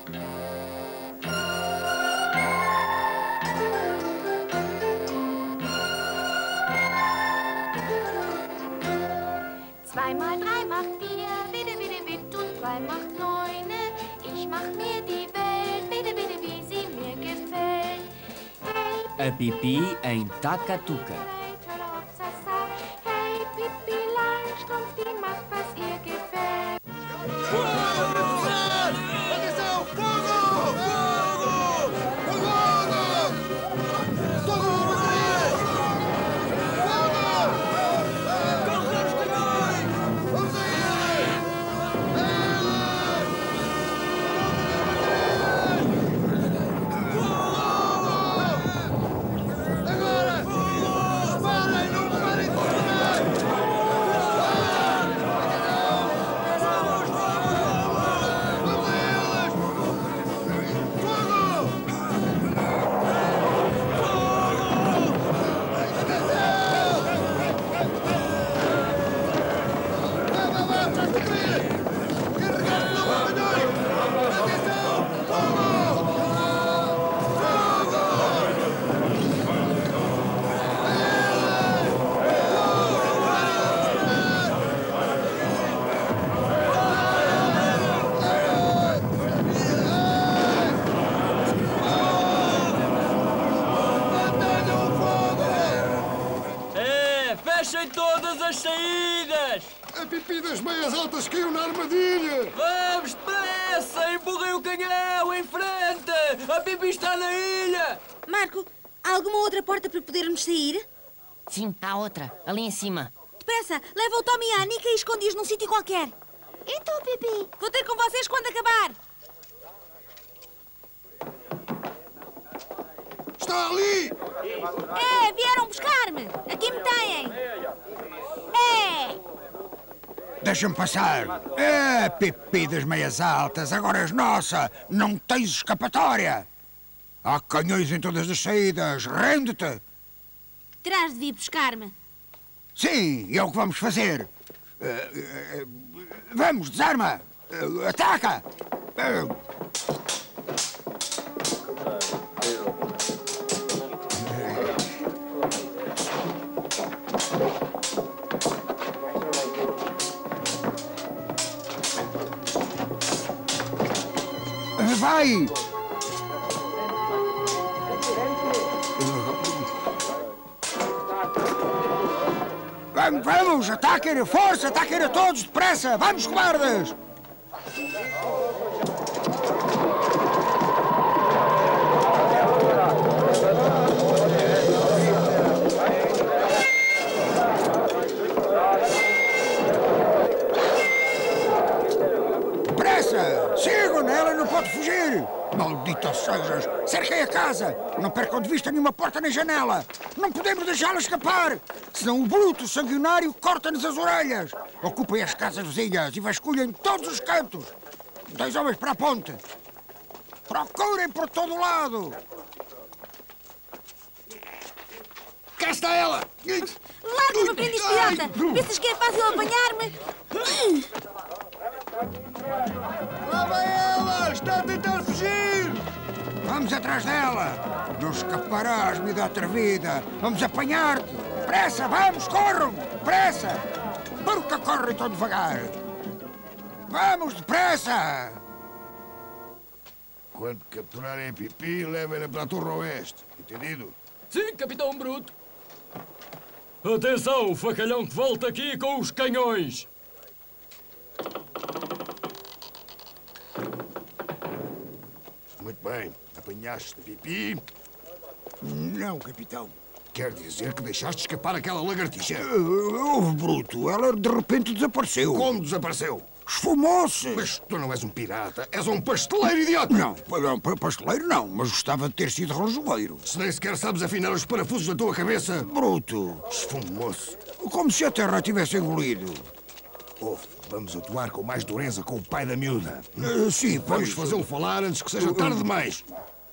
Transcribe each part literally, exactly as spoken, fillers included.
Zweimal drei macht vier, bitte, bitte, bitte, und zwei macht neun. Ich mach mir die Welt, bitte, bitte, wie sie mir gefällt. Hey, A Pipi em Takatuka. hey, Pippi Langstrumpf, die macht, was ihr gefällt. Atenção! Fogo! Fogo! Fogo! Todo mundo aí! Fogo! Corre os canhões! Vamos aí! Agora! Parem! Não parem de correr! É, fechem todas as saídas! A Pipi das meias altas caiu na armadilha! Vamos, depressa! Empurrem o canhão em frente! A Pipi está na ilha! Marco, há alguma outra porta para podermos sair? Sim, há outra, ali em cima. Depressa, leva o Tom e a Anica e esconde-os num sítio qualquer. E tu, Pipi? Vou ter com vocês quando acabar. Está ali! É, vieram buscar-me. Aqui me têm. É. Deixa-me passar. É, Pipi das meias altas, agora és nossa. Não tens escapatória. Há canhões em todas as saídas. Rende-te. Terás de vir buscar-me. Sim, é o que vamos fazer. Uh, uh, vamos, desarma. Uh, ataca. Uh. Vai! Vamos, vamos! Ataquem! Força! Ataquem a todos! Depressa! Vamos, cobardes! Depressa! Sigam! Ela não pode fugir! Malditas sejas! Cerquem a casa! Não percam de vista nenhuma porta nem janela! Não podemos deixá-la escapar! Senão o bruto sanguinário corta-nos as orelhas! Ocupem as casas vizinhas e vasculhem todos os cantos! Dois homens para a ponte! Procurem por todo o lado! Cá está ela! Larga-me, aprendiz pirata! Pensas que é fácil apanhar-me? Lá vai ela! Está a tentar fugir! Vamos atrás dela! Não escaparás, vida atrevida! Vamos apanhar-te! Pressa, vamos, corram! Pressa! Por que correm tão devagar? Vamos, depressa! Quando capturarem a Pipi, levem-na para a Torre Oeste. Entendido? Sim, Capitão Bruto. Atenção, o facalhão que volta aqui com os canhões. Muito bem. Apanhaste a Pipi? Não, capitão. Quer dizer que deixaste escapar aquela lagartixa? Houve, bruto. Ela de repente desapareceu. Como desapareceu? Esfumou-se. Mas tu não és um pirata, és um pasteleiro, idiota! Não, não, pasteleiro não, mas gostava de ter sido relojoeiro. Se nem sequer sabes afinar os parafusos da tua cabeça... Bruto. Esfumou-se. Como se a terra a tivesse engolido. Ouve, vamos atuar com mais dureza com o pai da miúda. Uh, sim, Vamos pois... fazê-lo falar antes que seja tarde demais.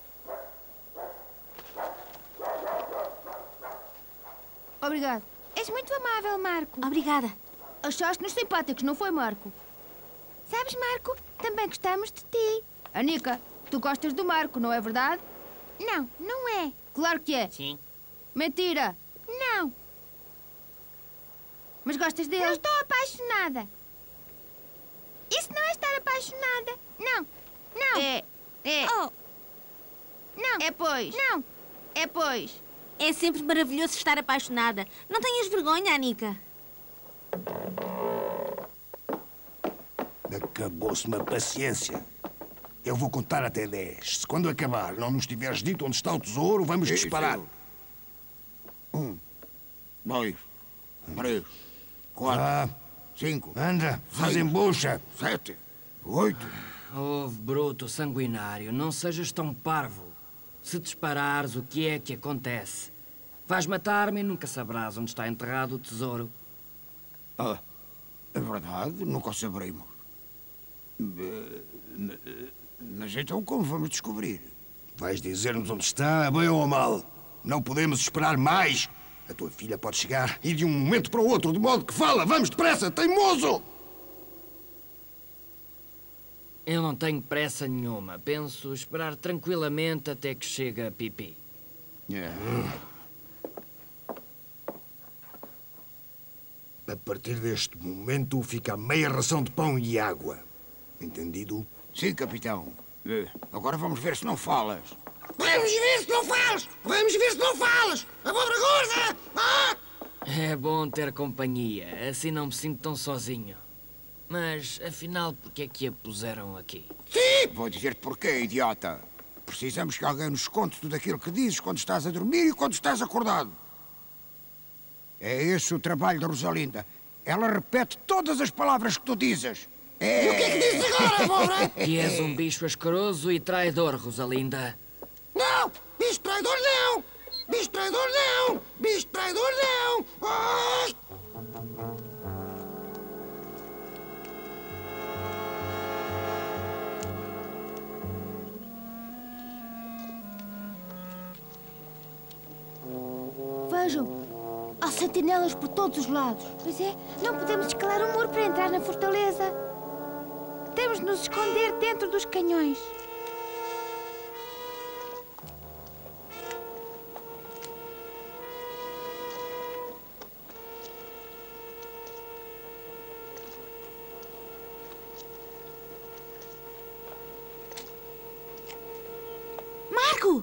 Obrigado. És muito amável, Marco. Obrigada. Achaste-nos simpáticos, não foi, Marco? Sabes, Marco, também gostamos de ti. Anica, tu gostas do Marco, não é verdade? Não, não é. Claro que é. Sim. Mentira. Não, Mas gostas dele? não estou apaixonada. Isso não é estar apaixonada. Não, não. É, é, Oh, não, é pois. não. É pois. É sempre maravilhoso estar apaixonada. Não tenhas vergonha, Anica. Acabou-se-me a paciência. Eu vou contar até dez. Se quando acabar não nos tiveres dito onde está o tesouro, vamos Isso. disparar. Um, dois, três, quatro, Ah, cinco, anda, fazem bucha. sete, oito. Ouve, bruto, sanguinário, não sejas tão parvo. Se disparares, o que é que acontece? Vais matar-me e nunca saberás onde está enterrado o tesouro. Ah, é verdade, nunca o saberemos. Eh, eh, Mas então como vamos descobrir? Vais dizer-nos onde está, bem ou mal. Não podemos esperar mais. A tua filha pode chegar e de um momento para o outro, de modo que fala. Vamos depressa, teimoso! Eu não tenho pressa nenhuma. Penso esperar tranquilamente até que chegue a Pipi. É. A partir deste momento fica a meia ração de pão e água. Entendido? Sim, capitão. Eh, Agora vamos ver se não falas. Vamos ver se não falas! Vamos ver se não falas! Abóbora gorda! Ah! É bom ter companhia, assim não me sinto tão sozinho. Mas, afinal, por que é que a puseram aqui? Sim! Vou dizer porquê, idiota. Precisamos que alguém nos conte tudo aquilo que dizes quando estás a dormir e quando estás acordado. É esse o trabalho da Rosalinda. Ela repete todas as palavras que tu dizes. É... E o que é que dizes agora, abóbora? Que és um bicho asqueroso e traidor, Rosalinda. Não! Bicho traidor não! Bicho traidor não! Bicho traidor não! Ai! Vejam, há sentinelas por todos os lados. Pois é, não podemos escalar o muro para entrar na fortaleza. Temos de nos esconder dentro dos canhões. Marco!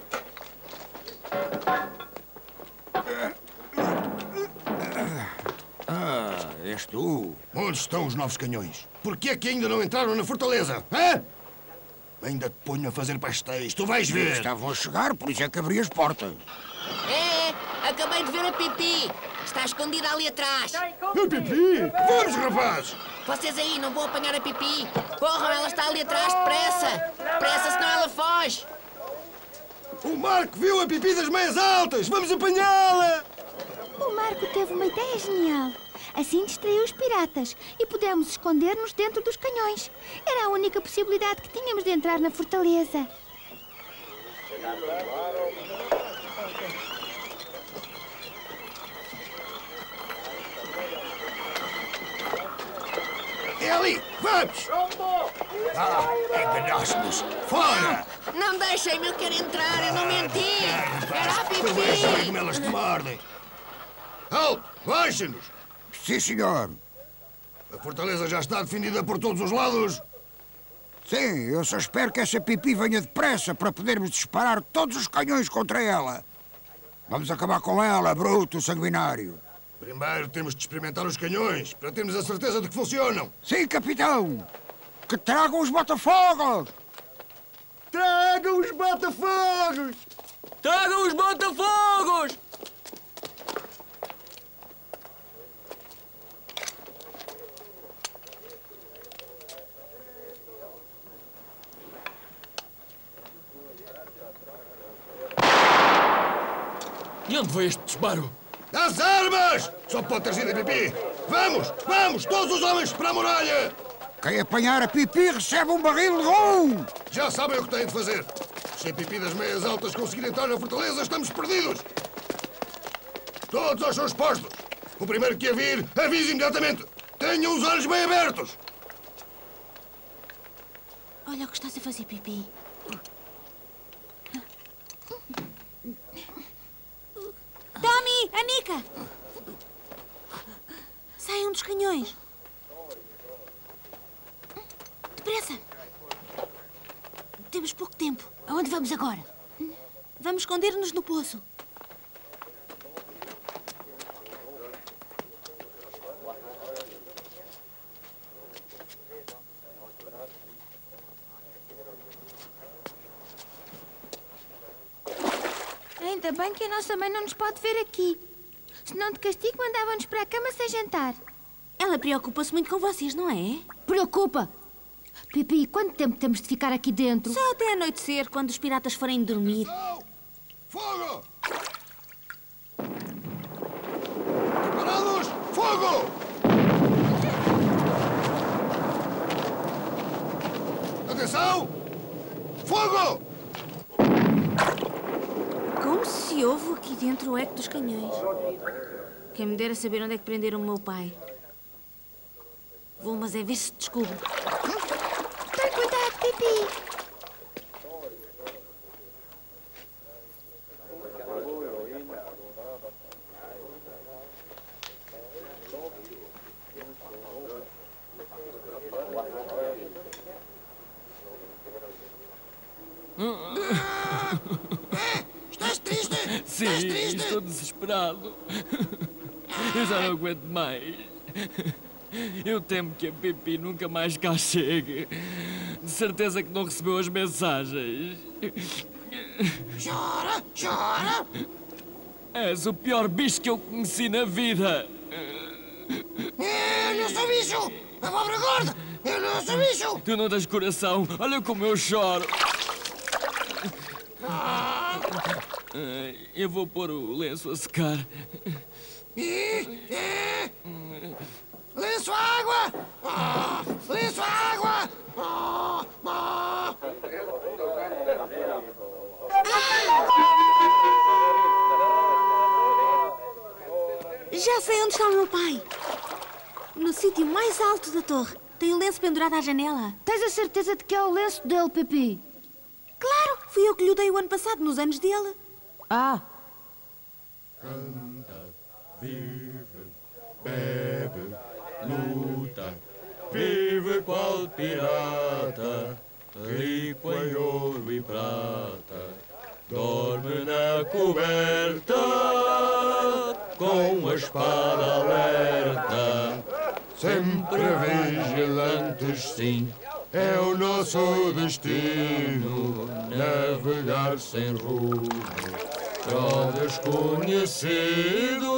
Ah, és tu. Onde estão os novos canhões? Por que é que ainda não entraram na fortaleza? Hã? Ainda te ponho a fazer pastéis. Tu vais ver. Estavam a chegar, por isso é que abri as portas. É, acabei de ver a Pipi. Está escondida ali atrás. O Pipi! Vamos, rapaz! Vocês aí não vão apanhar a Pipi. Corram, ela está ali atrás, depressa. Depressa, senão ela foge. O Marco viu a Pipi das meias altas! Vamos apanhá-la! O Marco teve uma ideia genial. Assim distraiu os piratas e pudemos esconder-nos dentro dos canhões. Era a única possibilidade que tínhamos de entrar na fortaleza. É ali! Vamos! Ah, enganaste-nos! Fora! Não deixem-me, eu quero entrar, eu não menti. Era a Tu vais saber como Pipi. elas te mordem! Alto! Baixa-nos! Sim, senhor. A fortaleza já está defendida por todos os lados? Sim, eu só espero que essa Pipi venha depressa para podermos disparar todos os canhões contra ela. Vamos acabar com ela, bruto sanguinário. Primeiro temos de experimentar os canhões, para termos a certeza de que funcionam. Sim, capitão! Que tragam os botafogos! Tragam os botafogos! Tragam os botafogos! De onde veio este disparo? As armas! Só pode ter sido a Pipi! Vamos! Vamos! Todos os homens para a muralha! Quem apanhar a Pipi recebe um barril de rum! Já sabem o que têm de fazer. Se a Pipi das meias altas conseguir entrar na fortaleza, estamos perdidos! Todos aos seus postos! O primeiro que a vir, avise imediatamente! Tenham os olhos bem abertos! Olha o que estás a fazer, Pipi. Tommy! Anica! Saiam dos canhões. Depressa! Temos pouco tempo. Aonde vamos agora? Vamos esconder-nos no poço. Ainda bem que a nossa mãe não nos pode ver aqui. Se não, de castigo, mandava-nos para a cama sem jantar. Ela preocupa-se muito com vocês, não é? Preocupa! Pipi, quanto tempo temos de ficar aqui dentro? Só até anoitecer, quando os piratas forem dormir. Fogo! Preparados? Fogo! Atenção! Fogo! Como se ouve aqui dentro o eco dos canhões. Quem me dera saber onde é que prenderam o meu pai. Vou, mas é ver se descubro. Tem cuidado, Pipi! Estás triste? Sim, Estás triste? estou desesperado. Eu já não aguento mais. Eu temo que a Pipi nunca mais cá chegue. De certeza que não recebeu as mensagens. Chora, chora! És o pior bicho que eu conheci na vida. Eu não sou bicho! Abóbora gorda! Eu não sou bicho! Tu não tens coração. Olha como eu choro. Eu vou pôr o lenço a secar. Lenço água! Oh, lenço água! Oh, oh. Já sei onde está o meu pai. No sítio mais alto da torre. Tem o lenço pendurado à janela. Tens a certeza de que é o lenço dele, Pipi? Claro, fui eu que lhe dei o ano passado, nos anos dele. Ah, Canta, vive, bebe, luta, vive qual pirata, rico em ouro e prata, dorme na coberta, com a espada alerta, sempre vigilantes sim, é o nosso destino, navegar sem rumo. Pro desconhecido,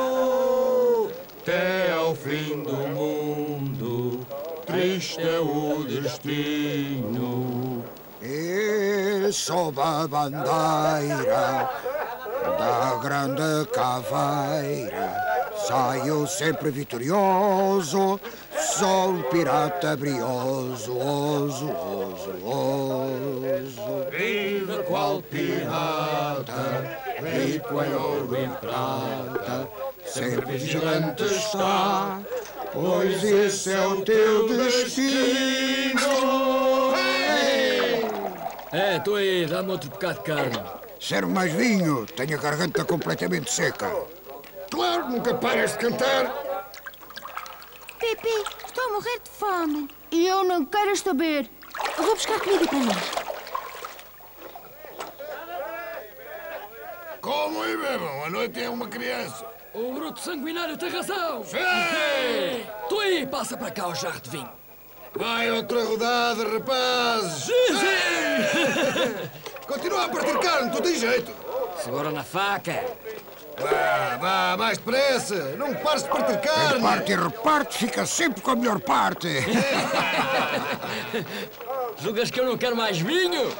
até ao fim do mundo, triste é o destino. E sob a bandeira da grande caveira, saio sempre vitorioso, sou um pirata brioso, oso, oso, oso. Viva qual pirata, rico em ouro e prata, Sempre vigilante está, pois esse é o teu destino. É, estou aí, dá-me outro bocado de carne. Serve mais vinho, tenho a garganta completamente seca. Claro, nunca paras de cantar! Pipi, estou a morrer de fome. E eu não quero saber. Eu vou buscar comida para nós. Comam e bebam, a noite é uma criança. O bruto sanguinário tem razão. Sim! Tu aí, passa para cá o jarro de vinho. Vai outra rodada, rapazes! Sim, sim! Continua a partir carne, tu tens jeito. Segura na faca. Vá, vá, mais depressa. Não pares de partir carne. Quem parte e reparte fica sempre com a melhor parte. Julgas que eu não quero mais vinho?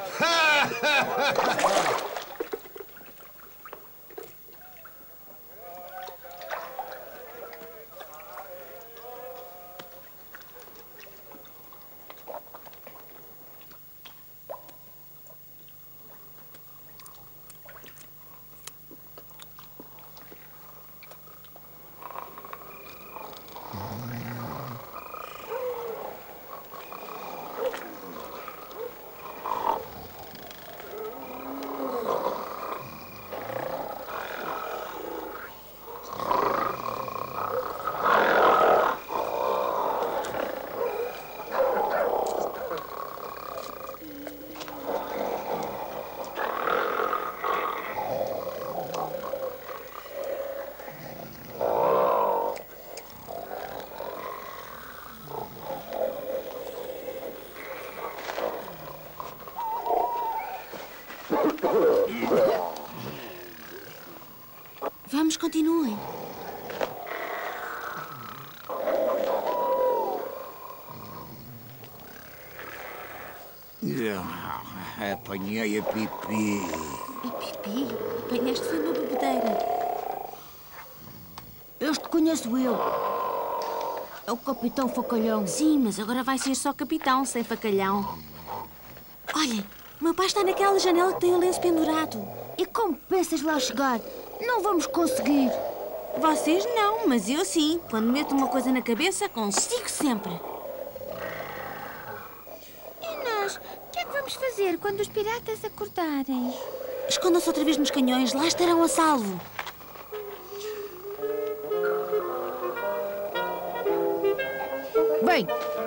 Vamos, continuem. Apanhei a Pipi. A Pipi? Apanhaste foi uma bebedeira. Este conheço eu. É o Capitão Facalhão. Sim, mas agora vai ser só capitão, sem facalhão. Olhem, o meu pai está naquela janela que tem o lenço pendurado. E como pensas lá chegar? Não vamos conseguir. Vocês não, mas eu sim. Quando meto uma coisa na cabeça, consigo sempre. E nós? O que é que vamos fazer quando os piratas acordarem? Escondam-se outra vez nos canhões, lá estarão a salvo. Bem.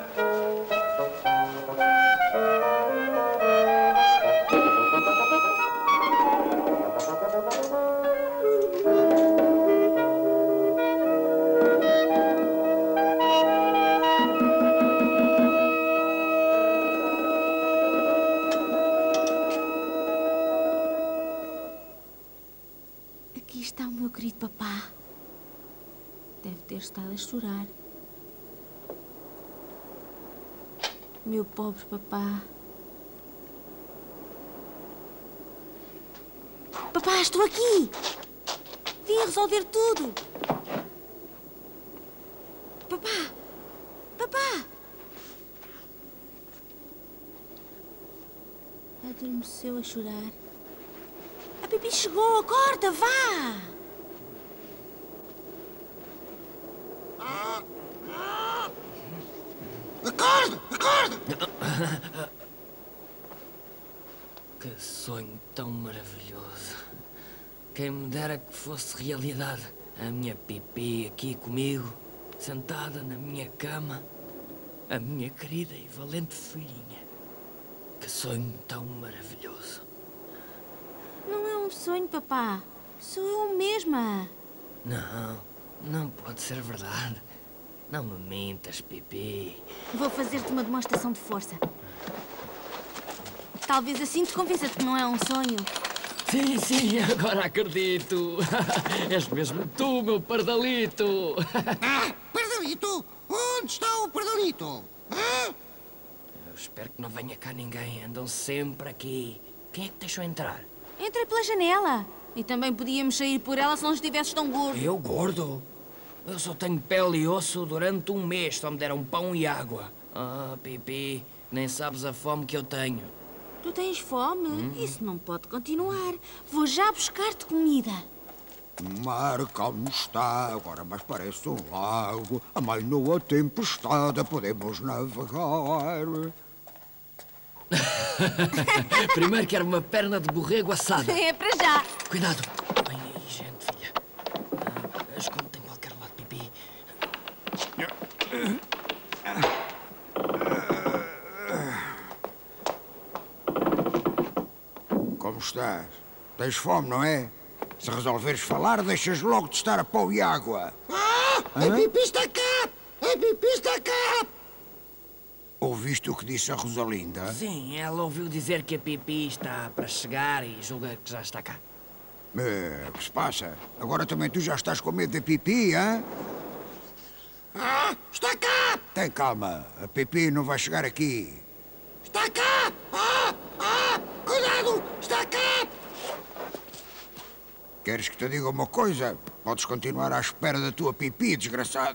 Aqui está o meu querido papá. Deve ter estado a chorar. Meu pobre papá. Papá, estou aqui! Vim resolver tudo! Papá! Papá! Adormeceu a chorar. A Pipi chegou! Acorda, vá! Acorda! Acorda! Que sonho tão maravilhoso. Quem me dera que fosse realidade. A minha Pipi aqui comigo, sentada na minha cama. A minha querida e valente filhinha. Que sonho tão maravilhoso. Não é um sonho, papá. Sou eu mesma. Não, não pode ser verdade. Não me mintas, Pipi. Vou fazer-te uma demonstração de força. Talvez assim te convença de que não é um sonho. Sim, sim, agora acredito. És mesmo tu, meu pardalito. Ah, pardalito? Onde está o pardalito? Ah? Eu espero que não venha cá ninguém. Andam sempre aqui. Quem é que te deixou entrar? Entrei pela janela. E também podíamos sair por ela se não estivesses tão gordo. Eu, gordo? Eu só tenho pele e osso durante um mês. Só me deram pão e água. Ah, Pipi, nem sabes a fome que eu tenho. Tu tens fome? Hum. Isso não pode continuar. Vou já buscar-te comida. O mar calmo está, agora mais parece um lago. Amainou a tempestade, podemos navegar. Primeiro quero uma perna de borrego assada. É para já. Cuidado. Vem aí, gente, filha. Ah, esconde-te em qualquer lado, Pipi. Como estás? Tens fome, não é? Se resolveres falar, deixas logo de estar a pão e água. Ah! A Pipi está cá! A Pipi está cá! Ouviste o que disse a Rosalinda? Sim, ela ouviu dizer que a Pipi está para chegar e julga que já está cá. É, o que se passa? Agora também tu já estás com medo da Pipi, hã? Ah, está cá! Tem calma, a Pipi não vai chegar aqui. Está cá! Ah, ah, cuidado! Está cá! Queres que te diga uma coisa? Podes continuar à espera da tua Pipi, desgraçado.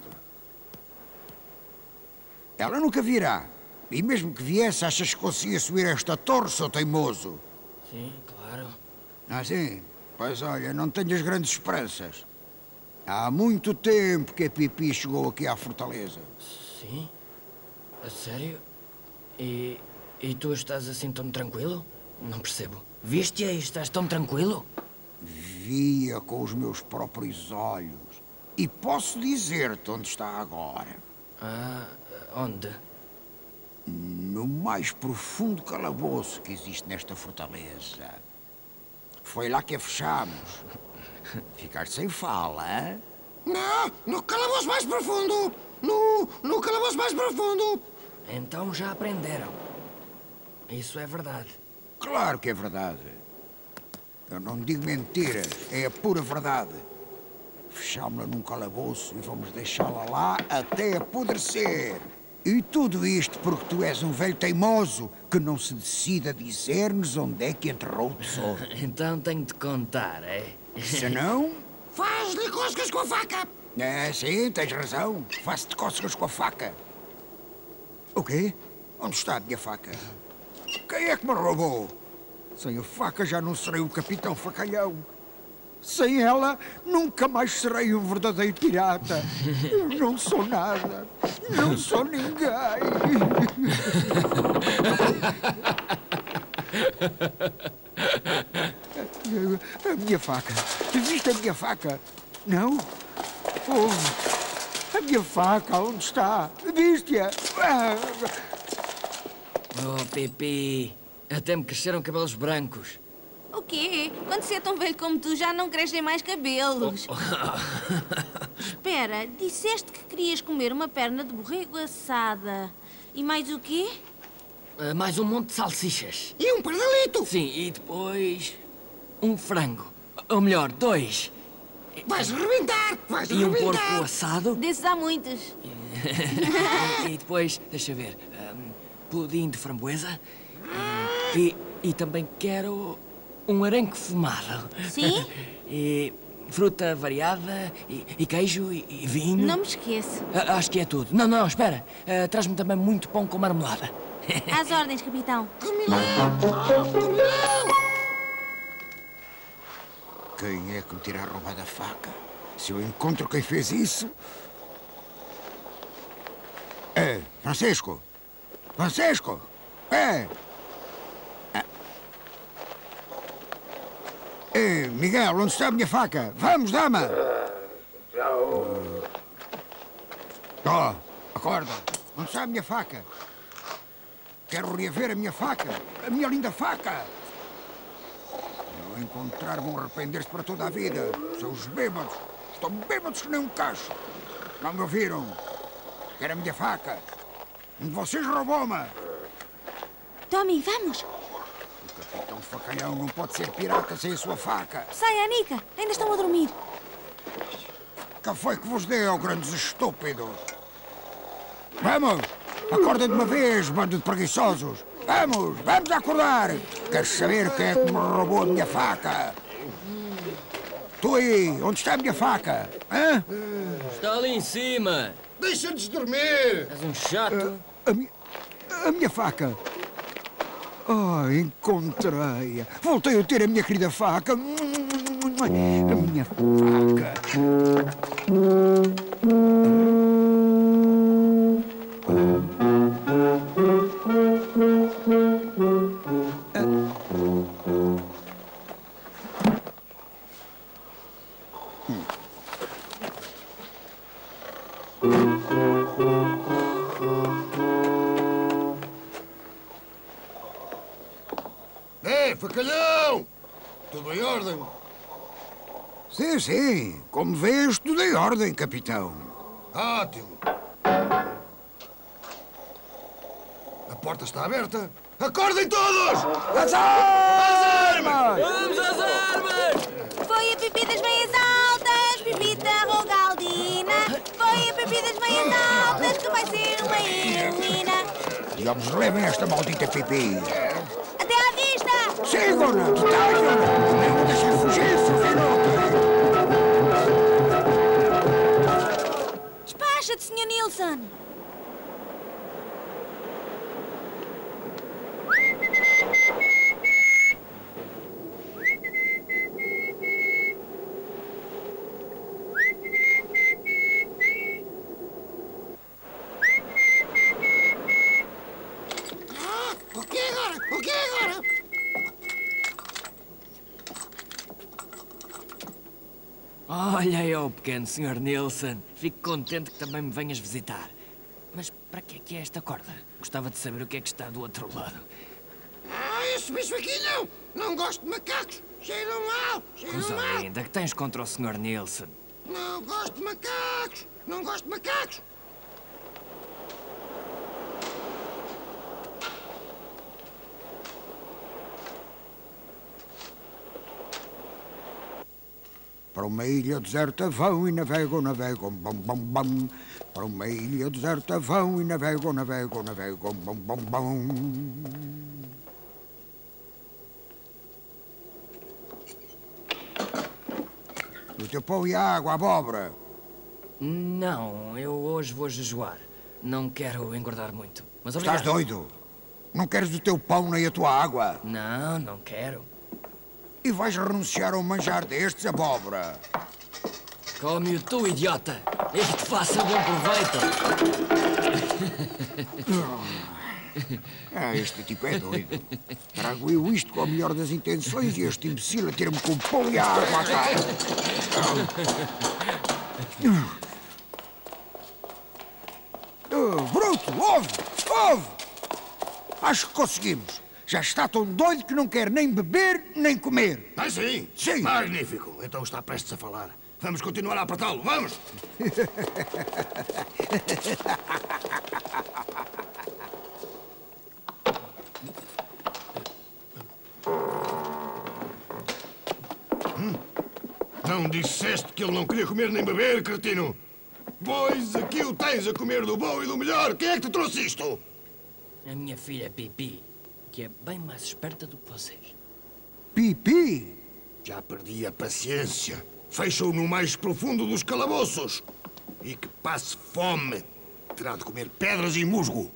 Ela nunca virá. E mesmo que viesse, achas que conseguia subir esta torre, seu teimoso? Sim, claro. Ah, sim? Pois olha, não tenhas grandes esperanças. Há muito tempo que a Pipi chegou aqui à fortaleza. Sim? A sério? E, e tu estás assim tão tranquilo? Não percebo. Viste-a e estás tão tranquilo? Vi-a com os meus próprios olhos. E posso dizer-te onde está agora. Ah, onde? No mais profundo calabouço que existe nesta fortaleza. Foi lá que a fechamos. Ficaste sem fala, hein? Não, no calabouço mais profundo! No, no calabouço mais profundo! Então já aprenderam. Isso é verdade. Claro que é verdade. Eu não digo mentira, é a pura verdade. Fechámo-la num calabouço e vamos deixá-la lá até apodrecer. E tudo isto porque tu és um velho teimoso que não se decide a dizer-nos onde é que enterrou o tesouro. Então tenho de contar, é? Se não... Faz-lhe coscas com a faca! É, sim, tens razão. Faço-te cócegas com a faca. O quê? Onde está a minha faca? Quem é que me roubou? Sem a faca já não serei o capitão facalhão. Sem ela, nunca mais serei um verdadeiro pirata. Eu não sou nada. Não sou ninguém. A minha faca. Viste a minha faca? Não? Oh, a minha faca, onde está? Viste-a? Oh, Pipi, até me cresceram cabelos brancos. O quê? Quando se é tão velho como tu, já não crescem mais cabelos. Espera, disseste que querias comer uma perna de borrego assada. E mais o quê? Uh, mais um monte de salsichas. E um pardalito! Sim, e depois... um frango. Ou melhor, dois. Vais rebentar! Vais E um rebentar! porco assado. Desses há muitos. E depois, deixa ver, um, pudim de framboesa. E, e também quero um arenque fumado. Sim? E fruta variada, e, e queijo, e, e vinho. Não me esqueço. Ah, acho que é tudo. Não, não, espera. Ah, traz-me também muito pão com marmelada. Às ordens, capitão. Quem é que me terá roubado a faca? Se eu encontro quem fez isso... É, Francisco! Francisco! É! É, Miguel, onde está a minha faca? Vamos, dama! Oh, acorda! Onde está a minha faca? Quero reaver a minha faca! A minha linda faca! Se não encontrar, vão arrepender-se para toda a vida. São os bêbados. Estão bêbados que nem um cacho. Não me ouviram? Quero a minha faca. Um de vocês roubou-me. Tommy, vamos. O capitão facalhão não pode ser pirata sem a sua faca. Sai, Anica. Ainda estão a dormir. Que foi que vos deu, grandes estúpidos? Vamos! Acordem de uma vez, bando de preguiçosos! Vamos! Vamos acordar! Queres saber quem é que me roubou a minha faca? Tu aí, onde está a minha faca? Hã? Está ali em cima. Deixa-nos dormir! És um chato. A, minha, a minha faca. Oh, encontrei-a. Voltei a ter a minha querida faca. A minha faca. Ei, facalhão! Tudo em ordem? Sim, sim. Como vês, tudo em ordem, capitão. Ótimo. A porta está aberta. Acordem todos! Às armas! Vamos às armas! Foi a Pipi das meias altas, Pipita Rogaldina. Foi a Pipi das meias altas que vai ser uma heroína. Digamos, levem esta maldita pipi. Até à vista! Sigam-na! Detalhem-na! Não deixem fugir, Sofinote! Despacha-te, senhor Nilsson. O que é agora? O que é agora? Olha eu, pequeno senhor Nilsson. Fico contente que também me venhas visitar. Mas para que é que é esta corda? Gostava de saber o que é que está do outro lado. Ah, esse bicho aqui não! Não gosto de macacos! Cheiram mal! Cheiram Coisa mal! linda, que tens contra o senhor Nilsson? Não gosto de macacos! Não gosto de macacos! Para uma ilha deserta vão e navegam, navegam, bam, bam, bam. Para uma ilha deserta vão e navegam, navegam, navegam, bam, bam, bam. O teu pão e a água, abóbora. Não, eu hoje vou jejuar. Não quero engordar muito. Mas obrigado. Estás doido? Não queres o teu pão nem a tua água? Não, não quero. E vais renunciar a um manjar destes, abóbora? Come-o tu, idiota! E que te faça bom proveito! Ah, este tipo é doido. Trago eu isto com a melhor das intenções e este imbecil atira-me com o pão e a água à cara. Oh, bruto, ouve, ouve! Acho que conseguimos. Já está tão doido que não quer nem beber nem comer. Ah, sim? Sim. Magnífico. Então está prestes a falar. Vamos continuar a apertá-lo, vamos! hum? Não disseste que ele não queria comer nem beber, cretino? Pois aqui o tens a comer do bom e do melhor. Quem é que te trouxe isto? A minha filha Pipi, que é bem mais esperta do que vocês. Pipi? Já perdi a paciência. Fecha-o no mais profundo dos calabouços. E que passe fome. Terá de comer pedras e musgo.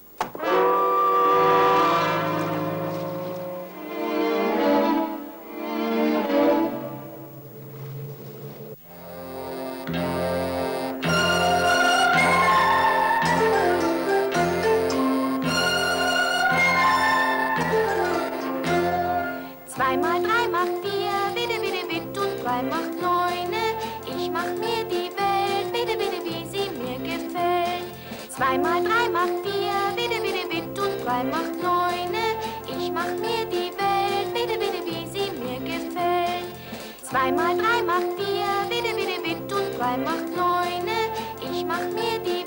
Zweimal drei macht vier, bitte, bitte, bitte, und drei macht neun. Ich mach mir die Welt, bitte, bitte, wie sie mir gefällt. Zweimal drei macht vier, bitte, bitte, bitte, und drei macht neun. Ich mach mir die Welt, bitte, bitte, wie sie mir gefällt. Zweimal drei macht vier, bitte, bitte, bitte, und drei macht neun. Ich mach mir die